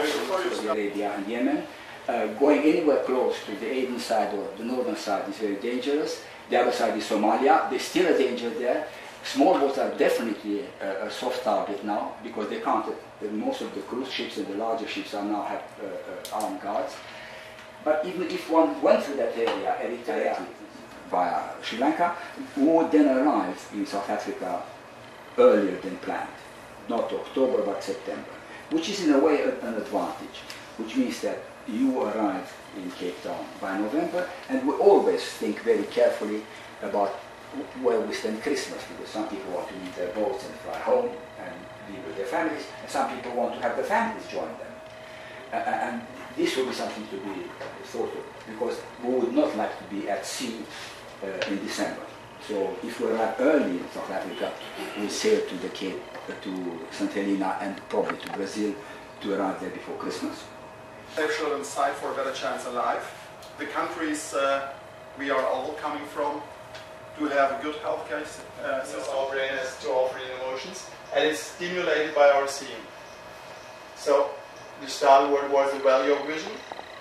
Saudi Arabia and Yemen. Going anywhere close to the Aden side or the northern side is very dangerous. The other side is Somalia. There's still a danger there. Small boats are definitely a soft target now because they can't. Most of the cruise ships and the larger ships are now have armed guards. But even if one went through that area, Eritrea, via Sri Lanka, we would then arrive in South Africa earlier than planned. Not October, but September, which is in a way an advantage, which means that you arrive in Cape Town by November, and we always think very carefully about where we spend Christmas, because some people want to leave their boats and fly home and be with their families, and some people want to have their families join them. And this will be something to be thought of, because we would not like to be at sea in December. So if we arrive early in South Africa, we sail to the Cape, to St. Helena and probably to Brazil to arrive there before Christmas. Social and side for a better chance in life. The countries we are all coming from do have a good healthcare system. Our brain has two offering emotions, and it's stimulated by our seeing. So, you started what was the value of vision.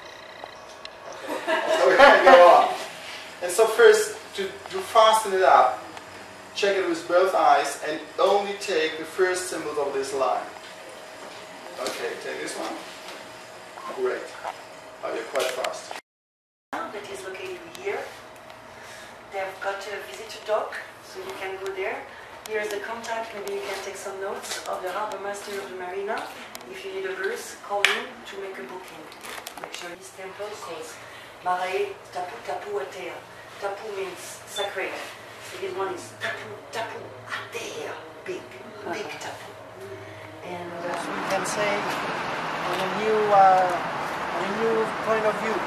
So we can go on. And so first, to fasten it up, check it with both eyes and only take the first symbols of this line. Okay, take this one. Great. Oh, you're quite fast. That is located here. They've got a visitor dock, so you can go there. Here's the contact, maybe you can take some notes of the harbour master of the marina. If you need a berth, call him to make a booking. Make sure this temple says Mare Tapu Tapu Atea. Tapu means sacred. So this one is Tapu Tapu Atea. Big tapu. And you can say on a new point of view.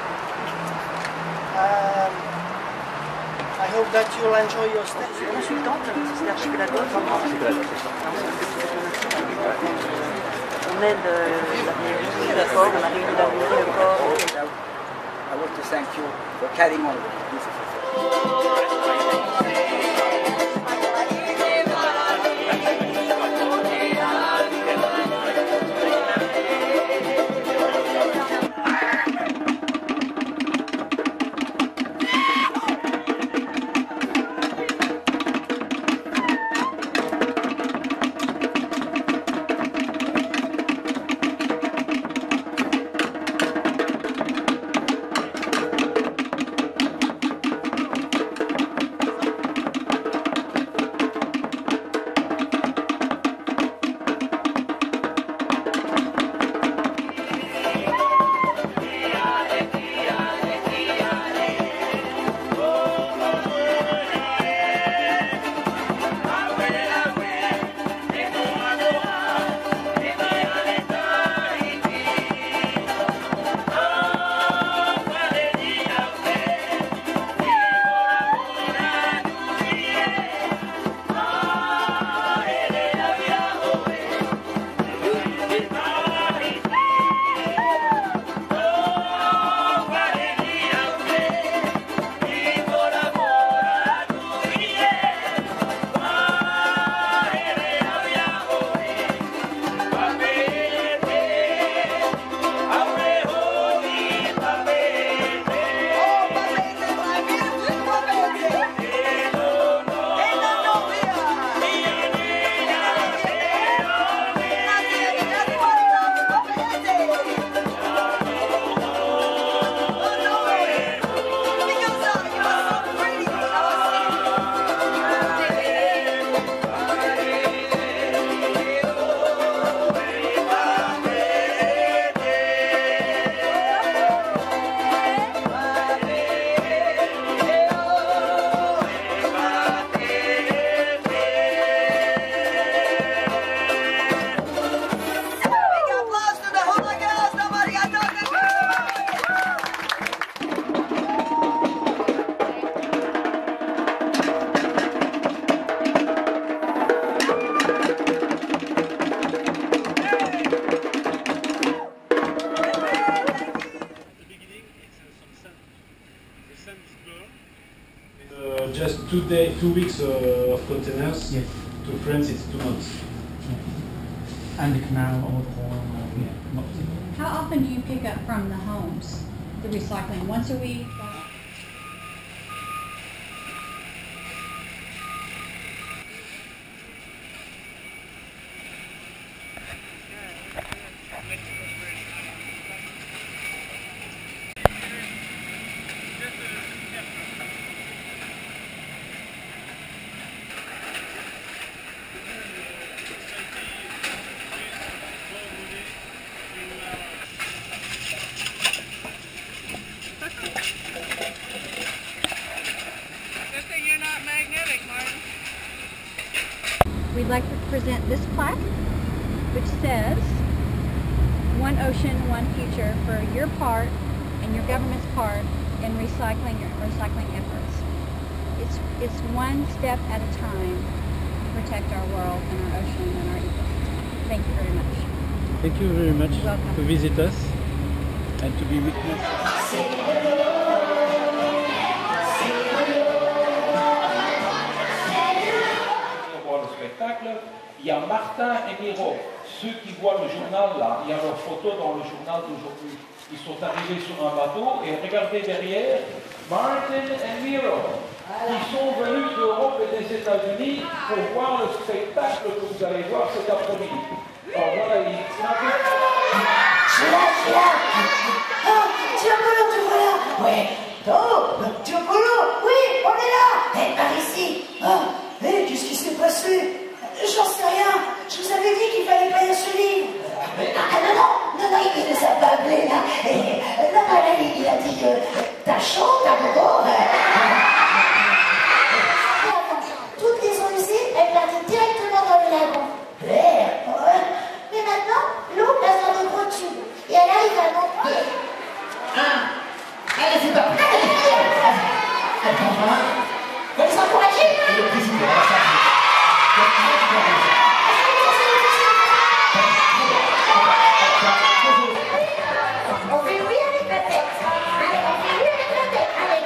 I hope that you'll enjoy your stay. C'est consultante, c'est l'archipelagoes. On aide la port, on a régularisé le port. I want to thank you for carrying on this. Just 2 weeks of containers. Yes. To France it's 2 months. Yeah. And the canal overall. How often do you pick up from the homes, the recycling? Once a week? We'd like to present this plaque, which says, "One ocean, one future," for your part and your government's part in recycling your recycling efforts. It's one step at a time to protect our world and our ocean and our ecosystem. Thank you very much. Thank you very much Welcome. to visit us and to be witness. Il y a Martin et Miro. Ceux qui voient le journal là, il y a leurs photos dans le journal d'aujourd'hui. Ils sont arrivés sur un bateau et regardez derrière, Martin et Miro, qui sont venus d'Europe et des États-Unis pour voir le spectacle que vous allez voir cet après-midi. Alors voilà, ils sont Je suis là. Ah, Diabolo, te voilà. Ouais. Oh, Diabolo, oui, on est là. Eh, par ici. Ah, qu'est-ce qui s'est passé? J'en sais rien. Je vous avais dit qu'il fallait pas lire ce livre. Non, il nous a pas appelé là. Il a dit que t'as chaud, t'as bobo. Toutes les eaux usées, elles partent directement dans le lagon. Mais maintenant, l'eau passe dans des gros tubes. Et elle arrive à monter. Allez, c'est pas prêt. Attends, faut les encourager. Le président. On fait oui avec la tête. Allez, on fait oui avec la tête. Allez.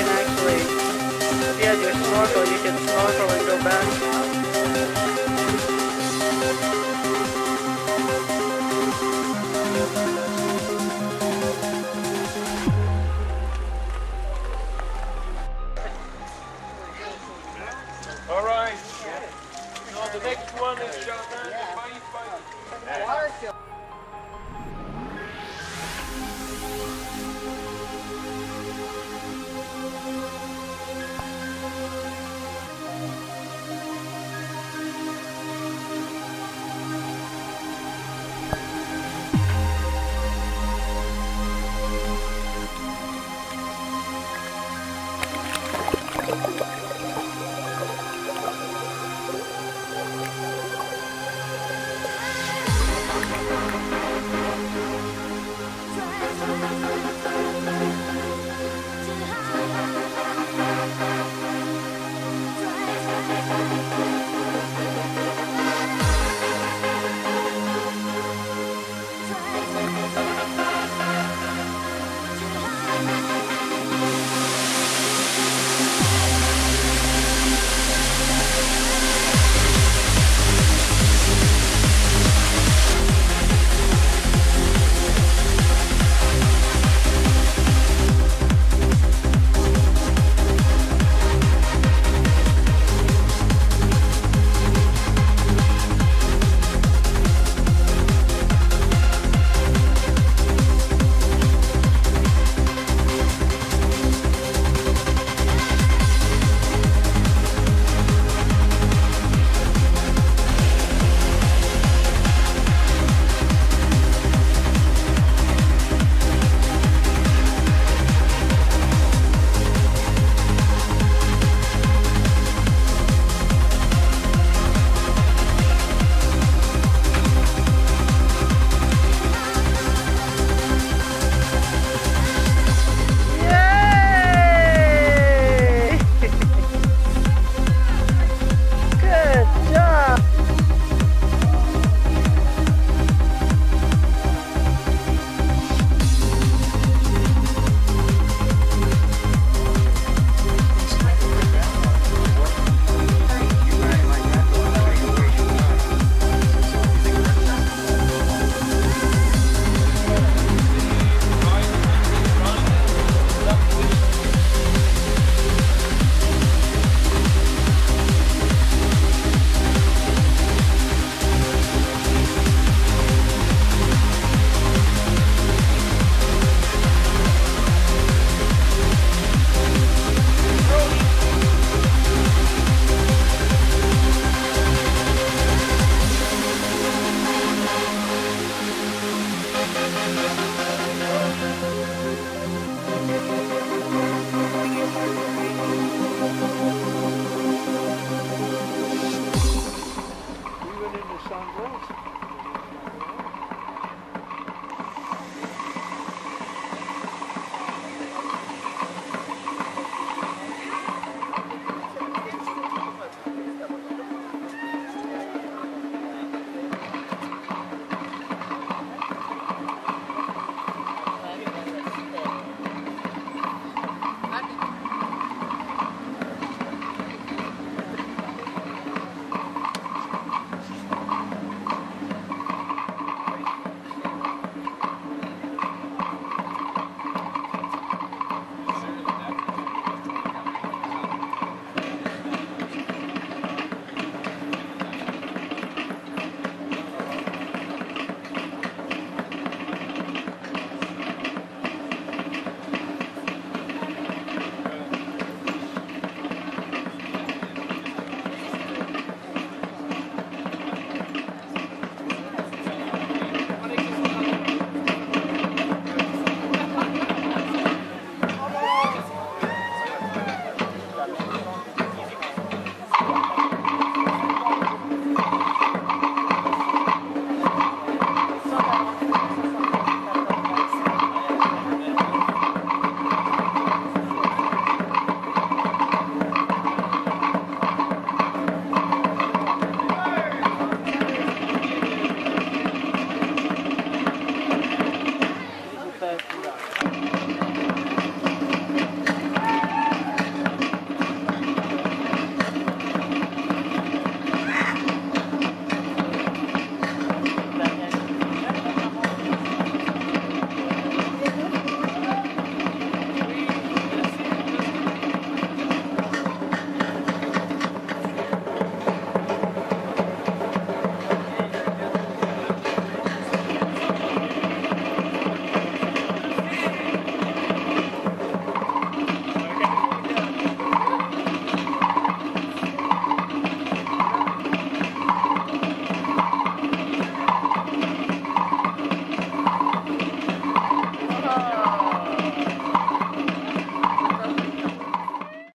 Yeah, do a snorkel. You can snorkel and go back.